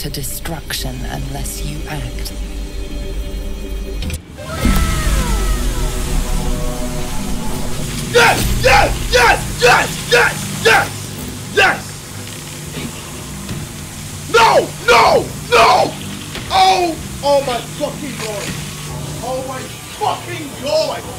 to destruction unless you act. Yes! Yes! Yes! Yes! Yes! Yes! Yes! No! No! No! Oh! Oh my fucking god! Oh my fucking god!